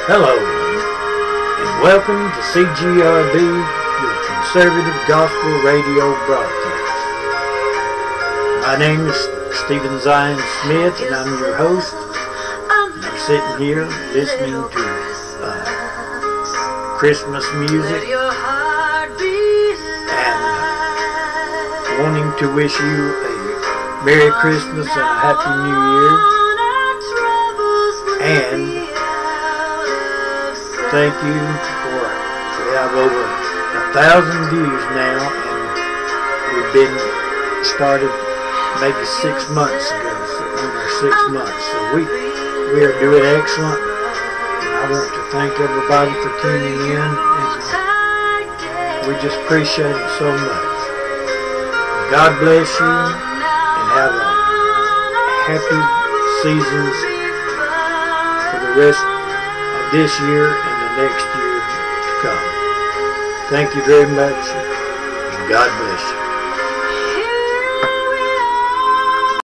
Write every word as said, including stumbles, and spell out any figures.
Hello, and welcome to C G R B, your conservative gospel radio broadcast. My name is Stevyn Smith, and I'm your host. I'm sitting here listening to uh, Christmas music and wanting to wish you a Merry Christmas and a Happy New Year. And thank you for, we have over a thousand views now, and we've been started maybe six months ago, so in our six months. So we, we are doing excellent, and I want to thank everybody for tuning in, and we just appreciate it so much. God bless you, and have a happy seasons for the rest of this year and the next year to come. Thank you very much, and God bless you.